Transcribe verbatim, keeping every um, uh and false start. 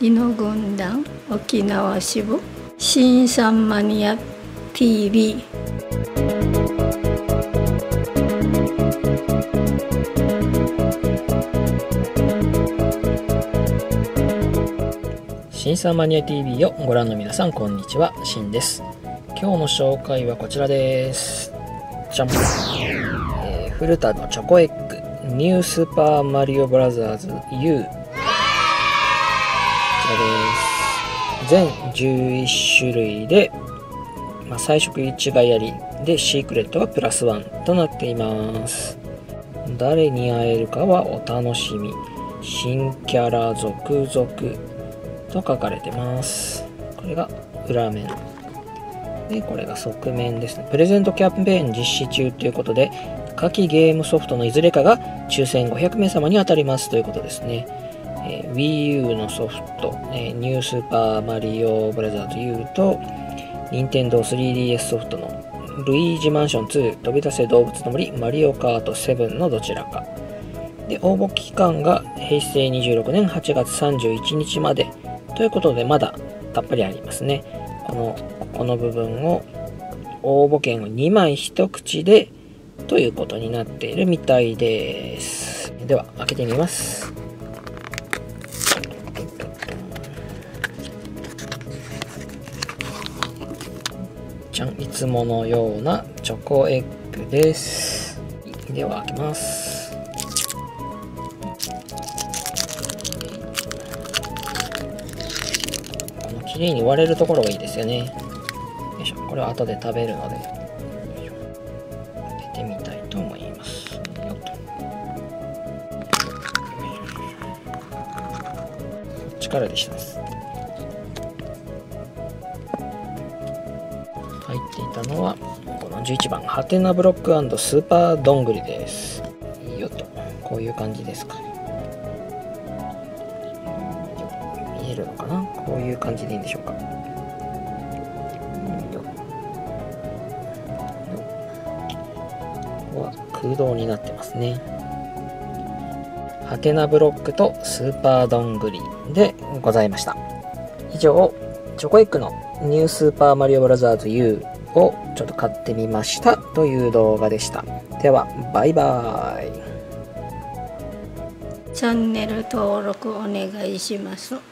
イノ軍団沖縄支部新さんマニア ティーブイ。 新さんマニア ティーブイ をご覧の皆さん、こんにちは。しんです。今日の紹介はこちらです。じゃん、えー、古田のチョコエッグニュースーパーマリオブラザーズ ユー、 こちらです。全じゅういち種類で、まあ、彩色一致がやりでシークレットがプラスワンとなっています。誰に会えるかはお楽しみ。新キャラ続々と書かれてます。これが裏面で、これが側面ですね。プレゼントキャンペーン実施中ということで、下記ゲームソフトのいずれかが抽選ごひゃくめい様に当たりますということですね。えー、WiiU のソフト、えー、ニュースーパーマリオブラザーズ ユー と ニンテンドースリーディーエス ソフトのルイージマンションツー、飛び出せ動物の森、マリオカートセブンのどちらかで、応募期間がへいせいにじゅうろくねんはちがつさんじゅういちにちまでということで、まだたっぷりありますね。このここの部分を応募券をにまい一口でということになっているみたいです。では開けてみます。じゃん、いつものようなチョコエッグです。では開けます。この綺麗に割れるところがいいですよね。よいしょ、これは後で食べるので開けてみたいと思います。よっと、こっちからでした。入っていたのはこのじゅういちばんハテナブロック&スーパーどんぐりです。よっと、こういう感じですかね。見えるのかな。こういう感じでいいんでしょうか。空洞になってますね。ハテナブロックとスーパーどんぐりでございました。以上、チョコエッグのニュースーパーマリオブラザーズ ユー をちょっと買ってみましたという動画でした。ではバイバーイ。 チャンネル登録お願いします。